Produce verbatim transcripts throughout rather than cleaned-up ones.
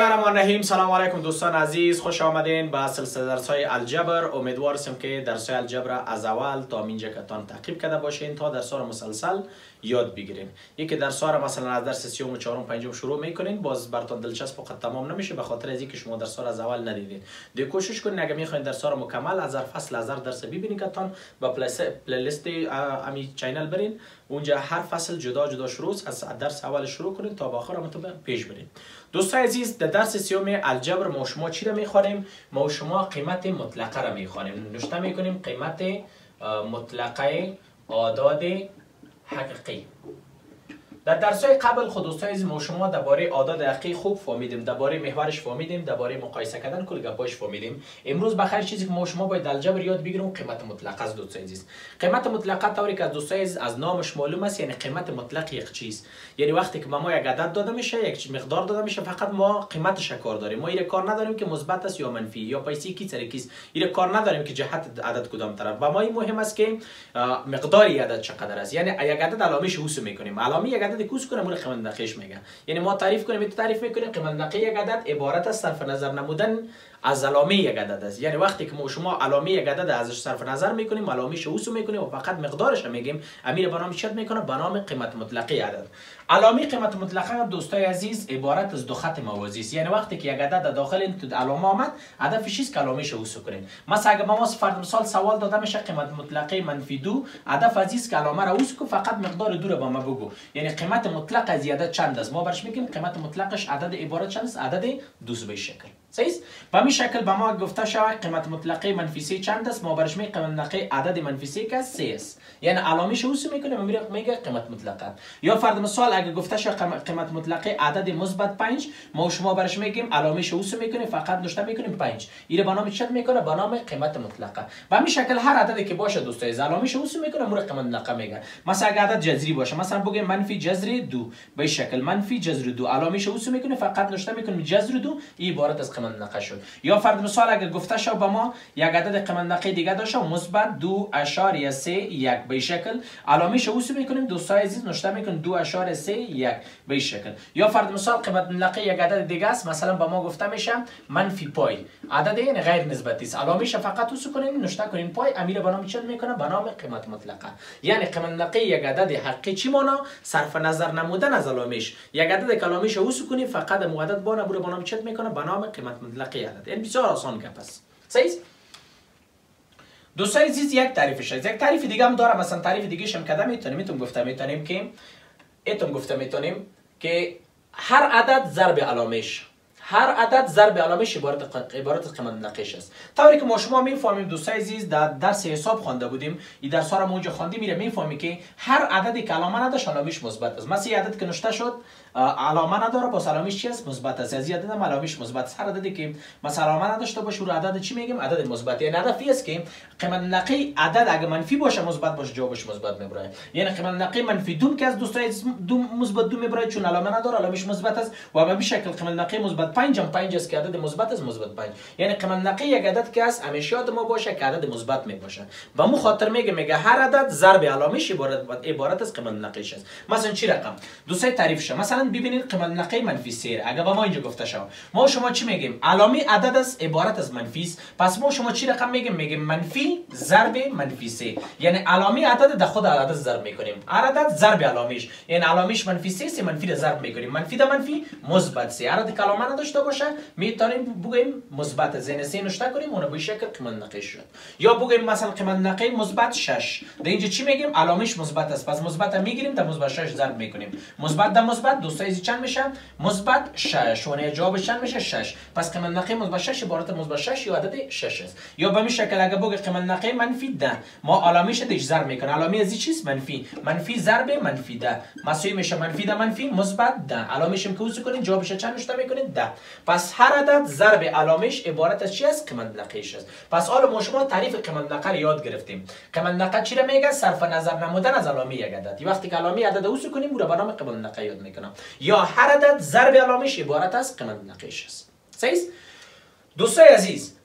الله الرحمن الرحیم. سلام علیکم دوستان عزیز، خوش آمدین به سلسله درس های الجبر. امیدوار هستم که درس های الجبر از اول تا اینجا کتان تعقیب کرده باشین تا درس ها را مسلسل یاد بگیرین. یکی درس ها را مثلا از درس سیوم و چهارم و پنجم شروع میکنین، باز براتون دلچسب وقت تمام نمیشه به خاطر از اینکه شما درس ها را از اول ندیدین. دی کوشش کنین اگه میخواین درس ها را مکمل از هر فصل از هر درس ببینین کتان با پلی لیست امی چینل برین، اونجا هر فصل جدا جدا شروع از درس اول شروع کنین تا به آخر هم پیش برین. دوستان عزیز، در درس سیوم الجبر ما شما چی را میخوانیم؟ ما شما قیمت مطلقه را میخوانیم. نوشته میکنیم قیمت مطلقه اعداد حقیقی. در درس های قبل خود دوستان عزیز ما شما درباره اعداد حقیقی خوب فهمیدیم، درباره محورش فهمیدیم، درباره مقایسه کردن کل گپاش فهمیدیم. امروز بخیر چیزی که ما شما باید الجبر یاد بگیریم قیمت مطلقه است. دوستان عزیز قیمت مطلقه طوری که دوستان عزیز از نامش معلوم است، یعنی قیمت مطلق یک چیز، یعنی وقتی که به ما یک عدد داده میشه، یک مقدار داده میشه، فقط ما قیمتش کار داریم. ما این کار نداریم که مثبت است یا منفی یا پیسی کی سر کیست، این کار نداریم که جهت عدد کدام طرف. با ما این مهم است که مقدار عدد چقدر است، یعنی یک عدد علامه‌اش حساب میکنیم. علامه یک عدد کوس کنیم مورد قیمت نقیش میگه، یعنی ما تعریف کنیم تو تعریف میکنیم قیمت نقی یک عدد عبارت از صرف نظر نمودن از علامه یک عدد است. یعنی وقتی که ما شما علامه یک عدد ازش صرف نظر میکنیم، علامه‌اش حساب میکنیم و فقط مقدارش میگیم، امیر به نام چی میکنه؟ به نام قیمت مطلقه عدد. علامه قیمت مطلقه دوستای عزیز عبارت از دو خط موازی است، یعنی وقتی که یک عدد داخل این تو علامه آمد، هدفش است که علامه‌اش حساب کنیم. مثلا اگه ما فرض مثال سوال داده میشه قیمت مطلقه منفی دو، هدف از است که علامه را حساب کو، فقط مقدار دو را به ما بگو، یعنی قیمت مطلق از عدد چند است. ما برش میگیم قیمت مطلقش عدد عبارت چند است؟ عدد دو به شکل. صحیح است؟ به همین شکل به ما گفته شود قیمت مطلقه منفی سه چند است، ما برش میگیم قیمت مطلقه عدد منفی سه که سه است، یعنی علامه‌اش حساب میکنیم و میگه قیمت مطلقه. یا فرض مثال اگه گفته شود قیمت مطلقه عدد مثبت پنج، ما شما برش میگیم علامه‌اش حساب میکنیم، فقط نوشته میکنیم پنج، این به نام چی میکنه؟ به نام قیمت مطلقه. به همین شکل هر عددی که باشه دوستای عزیز علامه‌اش حساب میکنه مورد قیمت مطلقه میگه. مثلا اگه عدد جذری باشه، مثلا بگیم منفی جذر دو، به شکل منفی جذر دو، علامه‌اش حساب میکنه، فقط نوشته میکنیم جذر دو، این عبارت از قیمت مطلقه شد. یا فرض مثال اگه گفته شود به ما یک عدد قیمت مطلقه دیگه داشته مثبت دو اشاریه سه یک، به شکل علامه‌اش حساب میکنیم دوستای عزیز، نوشته میکنیم دو اشاریه سه یک به شکل. یا فرض مثال قیمت مطلقه یک عدد دیگه است، مثلا به ما گفته میشه منفی پای، عدد یعنی غیر نسبتی است، علامه‌اش فقط حساب کنیم، نوشته کنیم پای، امیر به نام چی میکنه؟ به نام قیمت مطلقه. یعنی قیمت مطلقه یک عدد حقیقی چی مانا؟ صرف نظر نمودن از علامه‌اش. یک عدد که علامه‌اش حساب کنیم فقط مودد با نبوده به نام چی میکنه؟ به نام قیمت مطلقه عدد. این بسیار آسان گپ است. صحیح؟ دوستای عزیز یک تعریفش است. یک تعریف دیگه هم داره، مثلا تعریف دیگه شم کده میتونیم میتونم گفته میتونیم که ایتون گفته میتونیم که هر عدد ضرب علامه‌اش، هر عدد ضرب علامه‌اش عبارت عبارت از قیمت مطلقه است. طوری که ما شما میفهمیم دوستای عزیز در درس حساب خوانده بودیم، این درس ها رو اونجا خواندیم، میره میفهمیم که هر عددی که علامه نداشت علامه‌اش مثبت است. مثلا عدد که نوشته شد علامه نداره، با علامه‌اش چی است؟ مثبت است. از عدد هم علامه‌اش مثبت است. هر عددی که مثلا علامه نداشته باشه رو عدد چی میگیم؟ عدد مثبت. یعنی هدفی است که قیمت مطلقه عدد اگه منفی باشه مثبت باشه جوابش مثبت میبره. یعنی قیمت مطلقه منفی دو که از دوستای عزیز دو مثبت دو میبره چون علامه نداره، علامه‌اش مثبت است. و به شکل قیمت مطلقه مثبت پنج هم پنج است که عدد مثبت است، مثبت پنج. یعنی قیمت مطلقه یک عدد که است همیشه یاد ما باشه که عدد مثبت می باشه. با مو خاطر میگه میگه هر عدد ضرب علامه‌اش عبارت عبارت از قیمت مطلقه است. مثلا چی رقم؟ دوستای تعریف شه. مثلا ببینید قیمت مطلقه منفی سه اگه با ما اینجا گفته شود، ما شما چی میگیم؟ علامه عدد است عبارت از منفی است، پس ما شما چی رقم میگیم؟ میگیم منفی ضرب منفی سه، یعنی علامه عدد در خود عدد ضرب میکنیم. هر عدد ضرب علامه‌اش، یعنی علامه‌اش منفی سه سه منفی را ضرب میکنیم، منفی در منفی مثبت سه. هر عدد که علامه نداشته باشه میتونیم بگیم مثبت زین سه نوشته کنیم اون به شکل قیمت نقی شد. یا بگیم مثلا قیمت نقی مثبت شش، در اینجا چی میگیم؟ علامه‌اش مثبت است، پس مثبت میگیریم در مثبت شش ضرب میکنیم. مثبت در مثبت دوستای عزیز چند میشه؟ مثبت شش. و جواب چند میشه؟ شش. پس قیمت نقی مثبت شش عبارت مثبت شش یا عدد شش است. یا به این شکل اگه بگیم قیمت نقی منفی ده، ما علامه‌اش دیش ضرب میکنه، علامه از چیست؟ منفی، منفی ضرب منفی ده مساوی میشه منفی ده منفی مثبت ده، علامه‌اش هم که وصل کنید جوابش چند نوشته میکنید؟ ده. پس هر عدد ضرب علامه‌اش عبارت از چی است؟ قیمت مطلقه‌اش است. پس حالا ما شما تعریف قیمت مطلقه یاد گرفتیم. قیمت مطلقه چی را میگه؟ صرف نظر نمودن از علامه یک عدد. وقتی که علامه عدد وصل کنیم او را به نام قیمت مطلقه یاد میکنم. یا هر عدد ضرب علامه‌اش عبارت از قیمت مطلقه‌اش است. صحیح؟ دوستای عزیز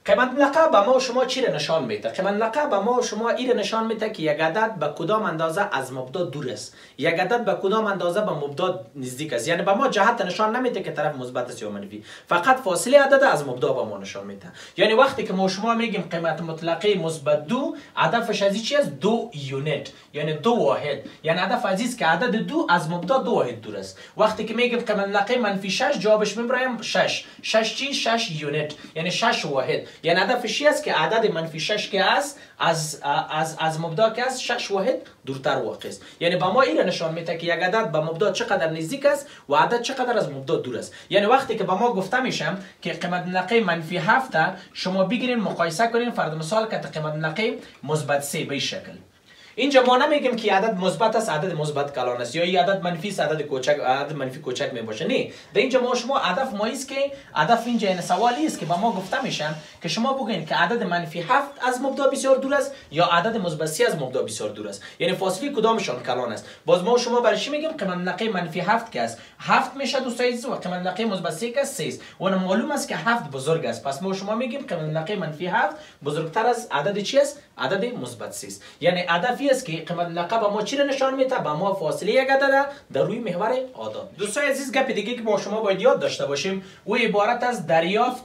قیمت مطلقه به ما و شما چی را نشان میده؟ قیمت مطلقه به ما و شما این را نشان میده که یک عدد به کدام اندازه از مبدا دور است، یک عدد به کدام اندازه به مبدا نزدیک است. یعنی به ما جهت نشان نمیده که طرف مثبت است یا منفی، فقط فاصله عدد از مبدا به ما نشان میده. یعنی وقتی که ما شما میگیم قیمت مطلقه مثبت دو، هدفش از چی است؟ دو یونیت، یعنی دو واحد. یعنی هدف عزیز که عدد دو از مبدا دو واحد دور است. وقتی که میگیم قیمت مطلقه منفی شش، جوابش میبرایم شش. شش چی؟ شش یونیت، یعنی شش واحد. یعنی هدفش چی است که عدد منفی شش که است از از از مبدا که است شش واحد دورتر واقع است. یعنی با ما این نشان میده که یک عدد به مبدا چقدر نزدیک است و عدد چقدر از مبدا دور است. یعنی وقتی که با ما گفته میشم که قیمت مطلقه منفی هفت، شما بگیرین مقایسه کنین، فرض مثال که قیمت مطلقه مثبت سه به این شکل. اینجا ما نمیگیم که عدد مثبت است عدد مثبت کلان است، یا این عدد منفی است عدد کوچک عدد منفی کوچک می باشه. نه، در اینجا ما شما هدف ما است که هدف اینجا این سوالی است که با ما گفته میشن که شما بگین که عدد منفی هفت از مبدا بسیار دور است یا عدد مثبت سه از مبدا بسیار دور است، یعنی فاصله کدامشان کلان است. باز ما شما برای چی میگیم قیمت مطلقه منفی هفت که است هفت میشه دوستای عزیز و قیمت مطلقه مثبت سه که است سه است. و معلوم است که هفت بزرگ است، پس ما شما میگیم قیمت مطلقه منفی هفت بزرگتر از عدد چی است؟ عدد مثبت سه است. یعنی هدفی است که قیمت مطلقه با ما چی را نشان میده؟ با ما فاصله یک عدد در روی محور اعداد. دوستای عزیز گپ دیگه که ما شما باید یاد داشته باشیم او عبارت از دریافت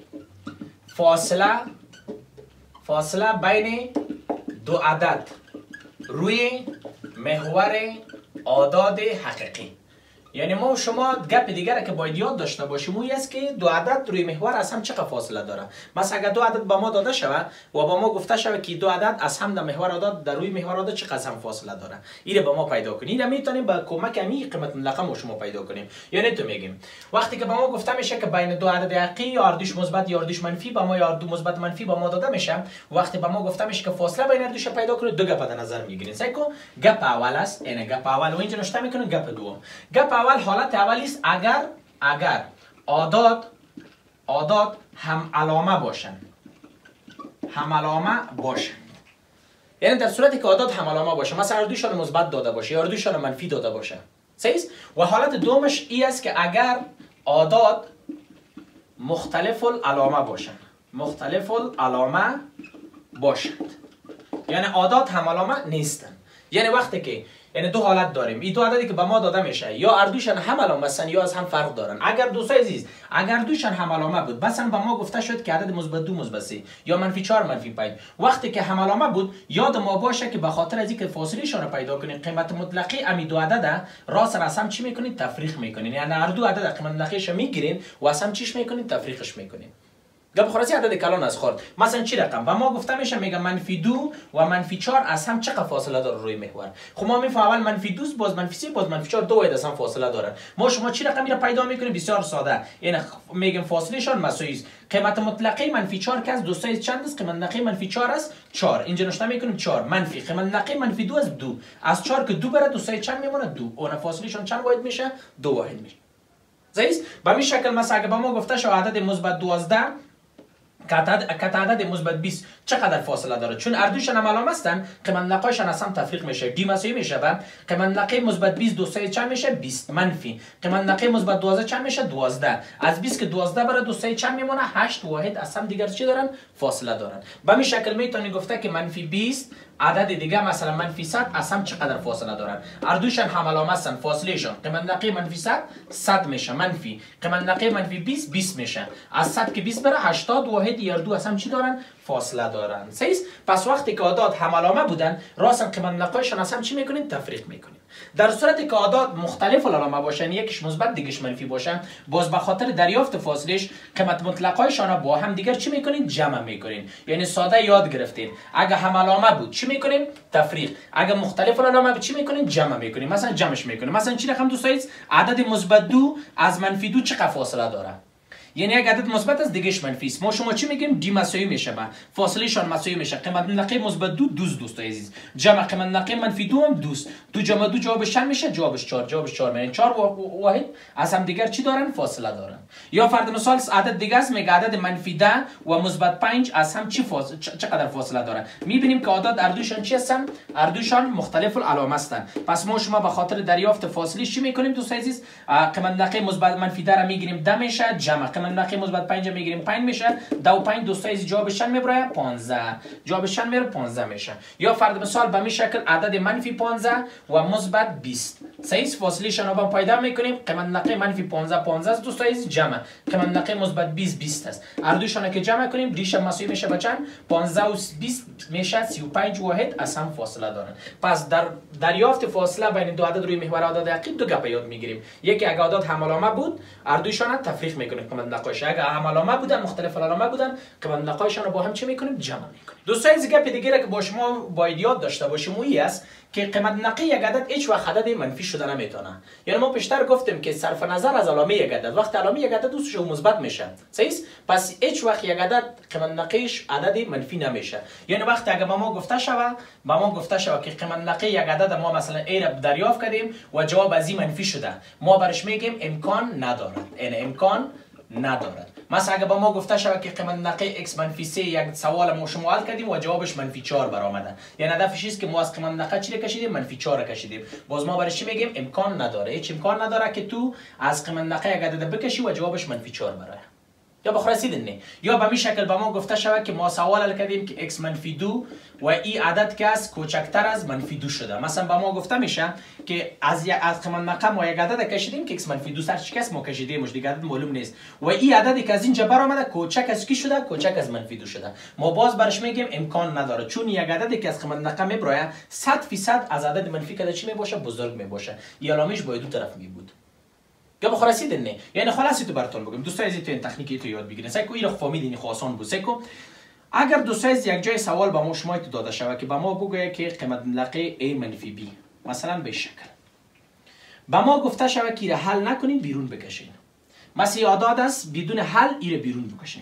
فاصله فاصله بین دو عدد روی محور اعداد حقیقی. یعنی ما شما گپ دیگه که باید یاد داشته باشیم اون است که دو عدد روی محور از هم چقدر فاصله داره. مثلا اگر دو عدد با ما داده شود و با ما گفته شود که دو عدد از هم در محور اعداد در روی محور اعداد چقدر هم فاصله داره، اینو با ما پیدا کنیم. اینو میتونیم با کمک همین قیمت مطلقه ما شما پیدا کنیم. یعنی تو میگیم وقتی که با ما گفته میشه که بین دو عدد حقیقی یا اردوش مثبت یا اردوش منفی با ما یا اردو مثبت منفی با ما داده میشه، وقتی با ما گفته میشه که فاصله بین اردوش پیدا کنید، دو گپ در نظر میگیرین. سیکو گپ اول است، این گپ اول و اینجا نشته میکنیم گپ دوم. گپ اول حالت اولی است اگر اگر اعداد اعداد هم علامه باشند هم علامه باشند یعنی در صورتی که اعداد هم علامه باشه، مثلا اردوشان مثبت داده باشه یا اردوشان منفی داده باشه. صحیح است. و حالت دومش این است که اگر اعداد مختلف العلامه باشند مختلف العلامه باشند یعنی اعداد هم علامه نیستن. یعنی وقتی که یعنی دو حالت داریم، این دو عددی که به ما داده میشه یا اردوشان هم علامه هستن یا از هم فرق دارن. اگر دوستای عزیز اگر دوشان هم علامه بود، مثلا به ما گفته شد که عدد مثبت دو مثبت سه یا منفی چهار منفی پنج، وقتی که هم علامه بود یاد ما باشه که به خاطر از اینکه فاصله شون رو پیدا کنید قیمت مطلقه امی دو عدد راست راست هم چی میکنید؟ تفریق میکنید. یعنی هر دو عدد قیمت مطلقهش میگیرین و از هم چیش میکنید؟ تفریقش میکنید. گپ خلاصی عدد کلان از خورد. مثلا چی رقم و ما گفته میشه میگه منفی دو و منفی چهار از هم چقدر فاصله داره روی محور. خب ما میفهمیم اول منفی دو باز منفی سه باز منفی چهار دو واحد از هم فاصله داره. ما شما چی رقمی رو پیدا میکنیم؟ بسیار ساده. یعنی میگیم فاصله شان مساوی است. قیمت مطلقه منفی چهار که از دوستای چند است؟ قیمت مطلقه منفی چهار است چهار. اینجا نشته میکنیم چهار منفی قیمت مطلقه منفی دو از دو. از چهار که دو بره دوستای چند میمونه؟ دو. اون فاصله شان چند واحد میشه؟ دو واحد میشه. زیست به این شکل مثلا اگه با ما گفته شو عدد مثبت دوازده که عدد مثبت بیست چقدر فاصله داره؟ چون اردوشان هم علامه هستن قیمت مطلقه‌شان از هم تفریق میشه. دی مساوی میشه با قیمت مطلقه مثبت بیست دوستای چند میشه؟ بیست منفی قیمت مطلقه مثبت دوازده چند میشه؟ دوازده. از بیست که دوازده بره دوستای چند میمونه؟ هشت واحد از هم دیگر چی دارن؟ فاصله دارن. به این شکل میتونی گفته که منفی بیست عدد دیگه مثلا منفی صد از هم چقدر فاصله دارن؟ اردوشان هم علامه هستن فاصله شون قیمت مطلقه منفی صد صد میشه منفی قیمت مطلقه منفی بیست بیست میشه. از صد که بیست بره هشتاد واحد یا دو از هم چی دارن؟ فاصله دارن. صحیح؟ پس وقتی که اعداد هم علامه بودن راست قیمت مطلقه‌شون از هم چی میکنین؟ تفریق میکنین. در صورتی که اعداد مختلف العلامه باشن، یکیش مثبت دیگهش منفی باشن، باز به خاطر دریافت فاصلهش قیمت مطلقه‌شان با هم دیگر چی میکنین؟ جمع میکنین. یعنی ساده یاد گرفتین. اگه هم علامه بود چی میکنین؟ تفریق. اگه مختلف العلامه بود چی میکنین؟ جمع میکنین. مثلا جمعش میکنین. مثلا چی رقم دوستای عدد مثبت دو از منفی دو چقدر فاصله داره؟ یعنی یک عدد مثبت است دیگهش منفی است. ما شما چی میگیم؟ دی مساوی میشه با فاصله شان مساوی میشه. قیمت مطلقه مثبت دو دوست دوستای عزیز جمع قیمت مطلقه منفی دو هم دوست. دو جمع دو جوابش چند میشه؟ جوابش چهار. جوابش چهار میشه. چهار واحد از هم دیگر چی دارن؟ فاصله دارن. یا فرض مثال عدد دیگه است میگه عدد منفی ده و مثبت پنج از هم چی فاصله چقدر فاصله دارن؟ میبینیم که اعداد اردوشان چی هستن؟ اردوشان مختلف العلامه هستن. پس ما شما به خاطر دریافت فاصله چی میکنیم دوستای عزیز؟ قیمت مطلقه مثبت منفی ده را میگیریم ده میشه جمع قیمت کمان نقی مثبت پنج میگیریم پنج میشه. دو و پنج دوستای عزیز جوابش چند میبره؟ پانزده. جوابش چند میره؟ پانزده میشه. یا فرض مثال به این شکل عدد منفی پانزده و مثبت بیست. صحیح فاصله شون رو پیدا میکنیم. کمان نقی منفی پانزده پانزده است دوستای عزیز جمع. کمان نقی مثبت بیست بیست است. هر دوشون که جمع کنیم ریش مساوی میشه به چند؟ پانزده و بیست میشه سی و پنج واحد از هم فاصله دارن. پس در دریافت فاصله بین دو عدد روی محور اعداد عقیل دو گپ یاد میگیریم. یکی اگه اعداد هم علامه بود هر دویشون تفریق میکنیم کمان نقاش. اگه هم علامه بودن مختلف علامه بودن کمان نقاشون رو با هم چه میکنیم؟ جمع میکنیم. دوستای عزیز گپ دیگه که با شما باید یاد داشته باشیم اون است که قیمت نقی یک عدد هیچ وقت عدد منفی شده نمیتونه. یعنی ما پیشتر گفتیم که صرف نظر از علامه یک عدد وقتی علامه یک عدد دوستش مثبت میشه صحیح، پس هیچ وقت یک عدد قیمت نقیش عدد منفی نمیشه. یعنی وقتی اگه با ما گفته شوه با ما گفته شوه که قیمت نقی یک عدد ما مثلا ای را دریافت کردیم و جواب از این منفی شده، ما برش میگیم امکان ندارد. یعنی امکان ندارد. مثلا اگه با ما گفته شود که قیمت نقی x منفی سه یک سوال ما شما حل کردیم و جوابش منفی چهار برآمده، یعنی هدفش است که ما از قیمت نقی چی کشیدیم؟ منفی چهار کشیدیم. باز ما برای چی میگیم؟ امکان نداره. هیچ امکان نداره که تو از قیمت نقی یک عدد بکشی و جوابش منفی چهار برآید. یا بخور رسیدن نه. یا به این شکل با ما گفته شود که ما سوال حل کردیم که x منفی دو و این عدد که از کوچکتر از منفی دو شده. مثلا با ما گفته میشه که از یک از قیمت نقی ما یک عدد کشیدیم که x منفی دو سر شکست ما کشیدیم مش دیگه عدد معلوم نیست و این عددی که از اینجا برآمده کوچک از کی شده؟ کوچک از منفی دو شده. ما باز برش میگیم امکان نداره، چون یک عددی که از قیمت نقی میبره صد درصد از عدد منفی که چی میباشه؟ بزرگ میباشه. این علامش باید دو طرف می بود. یا بخور رسیدن نه. یعنی خلاصی تو براتون بگم دوستای عزیز تو این تکنیکی تو یاد بگیرین. سعی اینو فهمیدین خو آسان بود. سعی اگر دوستای عزیز یک جای سوال با ما شما تو داده شود که با ما بگه که قیمت نقی a منفی b مثلا به شکل با ما گفته شود که حل نکنین بیرون بکشین. مثلا اعداد است بدون حل ایره بیرون بکشین.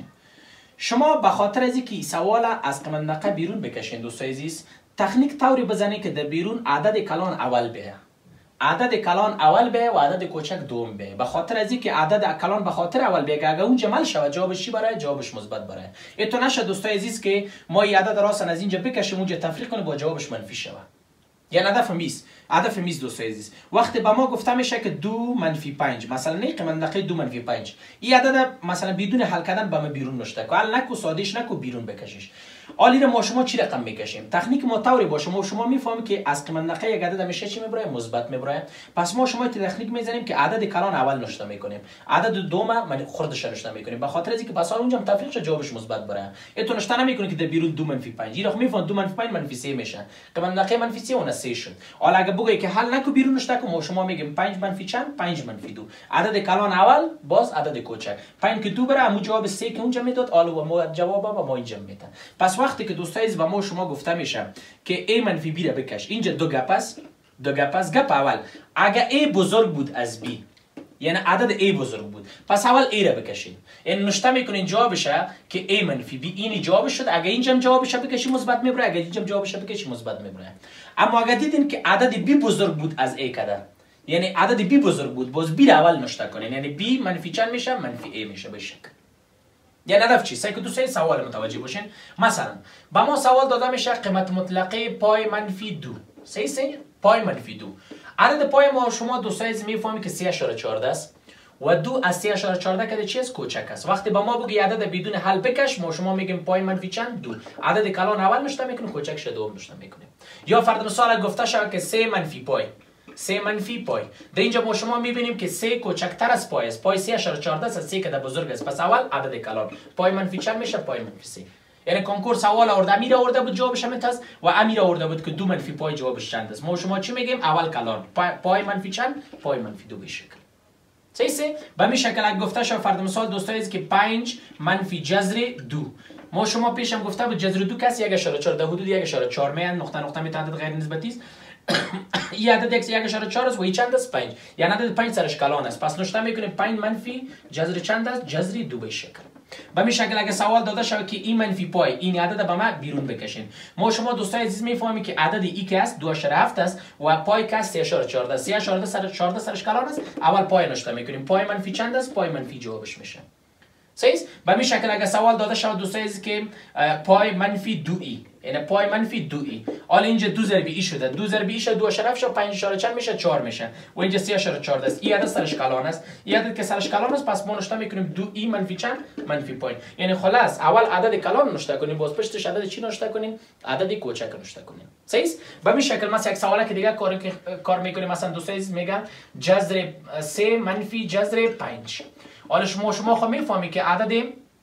شما به خاطر از اینکه سوال از قیمت نقی بیرون بکشین دوستای عزیز تکنیک طوری بزنید که در بیرون عدد کلان اول بیه. عدد کلان اول به و عدد کوچک دوم به. به خاطر از اینکه عدد کلان به خاطر اول به اگه اون جمع شود جوابش چی برای؟ جوابش مثبت برای. اینطور نشه دوستای عزیز که ما این عدد راستن از اینجا بکشیم اونجا تفریق کنیم با جوابش منفی شود. یعنی هدف میز هدف میز دوستای عزیز وقتی با ما گفته میشه که دو منفی پنج مثلا نه قیمت نقی دو منفی پنج این عدد مثلا بدون حل کردن با ما بیرون نشته که حل نکو سادهش نکو بیرون بکشیش. حالی ما شما چی رقم میکشیم؟ تکنیک ما طوری باشه ما شما میفهمیم که از قیمت نقی یک عدد همیشه چی میبره؟ مثبت میبره. پس ما شما تکنیک میزنیم که عدد کلان اول نشته میکنیم عدد دوم من خردش نشته میکنیم به خاطر اینکه بس اونجا تفریق شه جوابش مثبت بره. اینو نشته نمیکنه که در بیرون دو منفی پنج این رقم میفهمن دو منفی پنج منفی سه میشه قیمت نقی منفی سه اون سه شد. حالا اگه بگی که حل نکو بیرون نشته که ما شما میگیم پنج منفی چند؟ پنج منفی دو. عدد کلان اول باز عدد کوچک پنج که دو بره همون جواب سه که اونجا میداد حالا ما جواب با ما اینجا میدن. پس وقتی که دوستای و ما شما گفته میشه که a منفی b را بکش اینجا دو گپ است دو گپ است. گپ اول اگه a بزرگ بود از b یعنی عدد a بزرگ بود پس اول a را بکشید. این نشته میکنین جوابش که a منفی b این جوابش شد. اگه اینجا جوابش بکشی مثبت میبره اگه اینجا جوابش بکشی مثبت میبره. اما اگه دیدین که عدد b بزرگ بود از a کده یعنی عدد b بزرگ بود باز b را اول نشته کنین یعنی b منفی چند میشه؟ منفی a میشه به شکل. یعنی هدف چی؟ سعی که دوستای سوال متوجه باشین. مثلا با ما سوال داده میشه قیمت مطلقه پای منفی دو. صحیح صحیح پای منفی دو. عدد پای ما شما دوستای عزیز میفهمید که سه اشاره چهارده است و دو از سه اشاره چهارده کده چی است؟ کوچک است. وقتی با ما بگی عدد بدون حل بکش ما شما میگیم پای منفی چند؟ دو. عدد کلان اول نشته میکنیم کوچک شده دوم نشته میکنیم. یا فرض مثال گفته شود که سه منفی پای سه منفی پای. در اینجا ما شما میبینیم که سه کوچکتر از پای است. پای سه اشاره چهارده است سه کده بزرگ است. پس اول عدد کلان پای منفی چند میشه؟ پای منفی سه. یعنی کنکور سوال آورده امیر آورده بود جوابش هم است و امیر آورده بود که دو منفی پای جوابش چند است. ما شما چی میگیم؟ اول کلان پای, پای منفی چند؟ پای منفی دو به شکل. صحیح سه به این شکل اگه گفته شد فرض مثال دوستای است که پنج منفی جذر دو ما شما پیشم گفته بود جذر دو کسی یک اشاره چهار در حدود یک اشاره چهار میان نقطه نقطه متعدد غیر نسبتی است. این عدد x یک اشاره چهار است و این چند است؟ پنج. یعنی عدد پنج سرش کلان است. پس نشته میکنیم پنج منفی جذر چند است؟ جذر دو به شکل. به این شکل اگه سوال داده شود که این منفی پای این عدد به ما بیرون بکشین ما شما دوستای عزیز میفهمیم که عدد ای که است دو اشاره هفت است و پای که است سه اشاره چهارده است. سه اشاره چهارده سرش کلان است. اول پای نشته میکنیم پای منفی چند است؟ پای منفی جوابش میشه. صحیح؟ به این شکل اگه سوال داده شود دوستای عزیز که پای منفی دو ای، یعنی پای منفی دو ای، حالا اینجا دو ضرب ای شده، دو ضرب ای شده دو اشاره شد پنج اشاره چند میشه؟ چهار میشه و اینجا سه اشاره چهار است. این عدد سرش کلان است، این عدد که سرش کلان است پس ما نشته میکنیم دو ای منفی چند؟ منفی پای. یعنی خلاص اول عدد کلان نشته کنیم، باز پشتش عدد چی نشته کنیم؟ عدد کوچک نشته کنیم. صحیح است؟ به این شکل مثلا یک سوالی که دیگه کار کار میکنیم، مثلا دوستای عزیز میگن جذر سه منفی جذر پنج. حالا شما شما خو میفهمی که عدد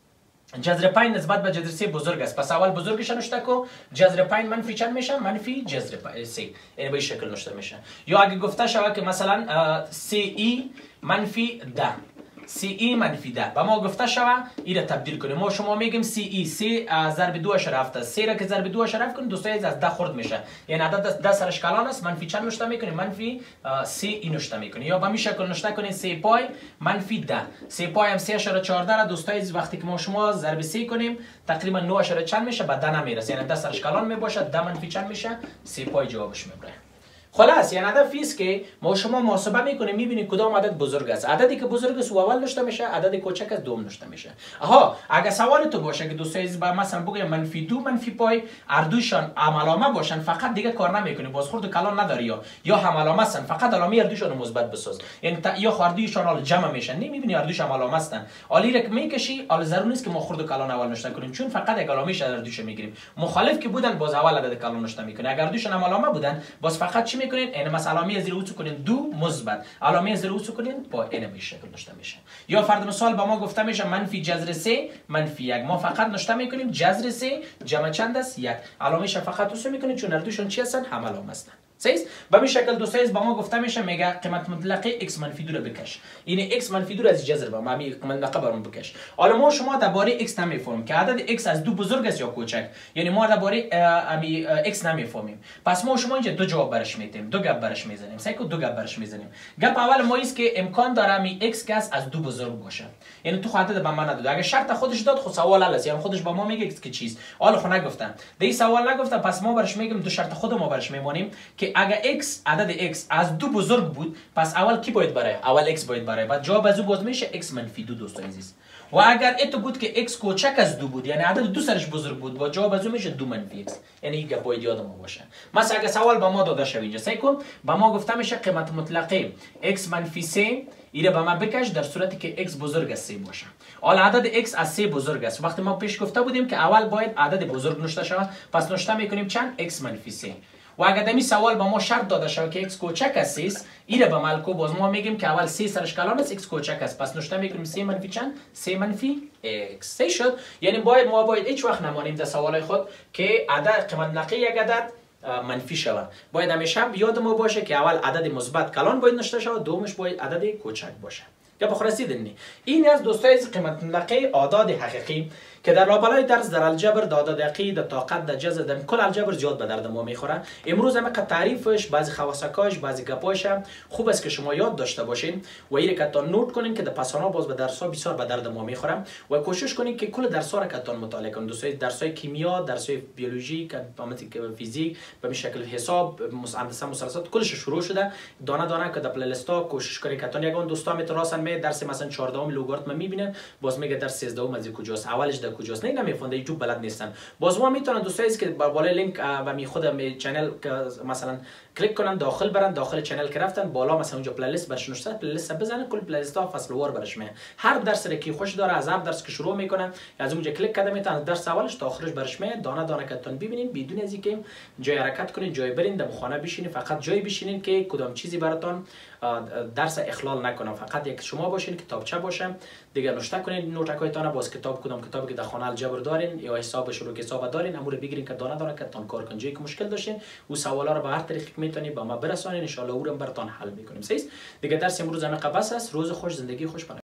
جذر پنج نسبت به جذر سه بزرگ است، پس اول بزرگش نشته کو، جذر پنج منفی چند میشه؟ منفی جذر سه. یعنی به این شکل نشته میشه. یا اگه گفته شود که مثلا سه ای منفی ده، سی ای منفی ده و ما گفته شود این را تبدیل کنیم. ما شما میگیم سی ای سه ضرب دو اشاره هفت است، سه را که ضرب دو اشاره هفت کنیم دوستای از ده خورد میشه، یعنی عدد ده سرش کلان است، منفی چند نشته میکنیم؟ منفی سه ای نشته میکنیم. یا به این شکل نشته کنیم سه پای منفی ده، سه پای هم سه اشاره چهارده را دوستای وقتی که ما شما ضرب سه کنیم تقریبا نه اشاره چند میشه؟ به ده نمیرسه، یعنی ده سرش کلان میباشه، ده منفی چند میشه؟ سه پای جوابش میبره. خلاص یعنی هدف است که ما شما محاسبه میکنیم میبینیم کدام عدد بزرگ است، عددی که بزرگ است اول نشته میشه، عدد کوچک است دوم نشته میشه. آها اگه سوال تو باشه که دوستای عزیز با مثلا بگم منفی دو منفی پای هر دوشان علامه باشن فقط دیگه کار نمیکنه، بازخورد کلان نداری، یا یا هم علامه هستن فقط علامه هر دوشان مثبت بساز، یعنی یا هر دوشان حال جمع میشن نمیبینی هر دوشان علامه هستن، حالی را که میکشی حال ضرور نیست که ما خورد کلان اول نشته کنیم چون فقط یک علامه هر دوش میگیریم. مخالف که بودن باز اول عدد کلان نشته میکنه، اگر دوشان هم علامه بودن باز فقط چی میکنین؟ یعنی مثلا علامه زیر او کنین دو مثبت، علامه زیر او کنین با این به شکل نشته میشه. یا فرض مثال با ما گفته میشه منفی جذر سه منفی یک، ما فقط نشته میکنیم جذر سه جمع چند است؟ یک، علامه ش فقط اوسو میکنیم چون هر دوشون چی هستن؟ هم علامه هستن. صحیح؟ به این شکل دوستای با ما گفته میشه میگه قیمت مطلقه x منفی دو رو بکش، این x منفی دو از جذر با ما قیمت مطلقه برام بکش. حالا ما شما درباره x نمیفهمیم که عدد x از دو بزرگ است یا کوچک، یعنی ما درباره امی x نمیفهمیم، پس ما شما اینجا دو جواب برش میدیم، دو گپ برش میزنیم. سعی کو دو گپ برش میزنیم. گپ اول ما است که امکان داره می x که از دو بزرگ باشه، یعنی تو عدد به من نداد، اگه شرط خودش داد خود سوال حل است، یعنی خودش با ما میگه x که چیز، حالا خود نگفتن دی سوال نگفتن، پس ما برش میگیم دو شرط خود ما برش میمونیم که اگه x عدد x از دو بزرگ بود پس اول کی باید بره؟ اول x باید بره، بعد جواب از او باز میشه x منفی دو دوستان عزیز. و اگر اتو بود که x کوچک از دو بود، یعنی عدد دو سرش بزرگ بود، با جواب از او میشه دو منفی x، یعنی این باید یاد ما باشه. مثلا اگه سوال با ما داده شوی اینجا سعی کن با ما گفته میشه قیمت مطلقه x منفی سه ایره با ما بکش در صورتی که x بزرگ از سه باشه. حالا عدد x از سه بزرگ است، وقتی ما پیش گفته بودیم که اول باید عدد بزرگ نشته شود، پس نشته میکنیم چند؟ x منفی سه. و اگر دمی سوال با ما شرط داده شود که x کوچک است است، ایره به ملکو باز ما میگیم که اول سه سرش کلان است x کوچک است، پس نشته میکنیم سه منفی چند؟ سه منفی x. سه شد. یعنی باید ما باید هیچ وقت نمانیم در سوال خود که عدد قیمت مطلقه یک عدد منفی شود، باید همیشه یاد ما باشه که اول عدد مثبت کلان باید نشته شود، دومش باید عدد کوچک باشه. یا بخورسیدنی این از دوستای قیمت مطلقه اعداد حقیقی که در لابلای درس در الجبر در اعداد حقیقی در طاقت در جذر در کل الجبر زیاد به درد ما میخوره. امروز هم تعریفش بعضی خواصکاش بعضی گپاش خوب است که شما یاد داشته باشین و این که تا نوت کنین که در پسانا باز به درس ها بسیار به درد ما میخوره و کوشش کنین که کل درس ها را کتان مطالعه کنین. دوستای درس های کیمیا، درس های بیولوژی، فیزیک، به این شکل حساب، هندسه مثلثات کلش شروع شده. دانه دانه که در پلی لیست ها کوشش کنین کتان. یگان دوستا میتراسن می درس مثلا چهاردهم لوگاریتم میبینن باز میگه درس سیزدهم از کجاست، اولش در کجاست، نه نمیفهمن یوتیوب بلد نیستن. باز ما میتونن دوستایی که بالای لینک و می خود می چنل مثلا کلیک کنن داخل برن، داخل چنل که رفتن بالا مثلا اونجا پلی لیست برش نوشته، پلی لیست بزنن کل پلی لیست ها فصل وار برش میاد. هر درس را که خوش داره از هر درس که شروع میکنن از اونجا کلیک کرده میتونن درس اولش تا آخرش برش میاد، دانه دانه کتون ببینین بدون از اینکه جای حرکت کنین، جای برین در خانه بشینین، فقط جای بشینین که کدام چیزی براتون درس اخلال نکنه، فقط یک شما باشین کتابچه باشه دیگه نوشته کنین نوتکایتان، باز کتاب کدام کتابی که در خانه الجبر دارین یا حساب شروع حساب دارین امور بگیرین که دانه دانه کتون کار کنین. جایی که مشکل داشتین او سوالا رو به هر طریق میتونید با ما برسانین، ان شاء الله او رو براتون حل میکنیم. صحیح دیگه درس امروز همه بس است. روز خوش، زندگی خوش.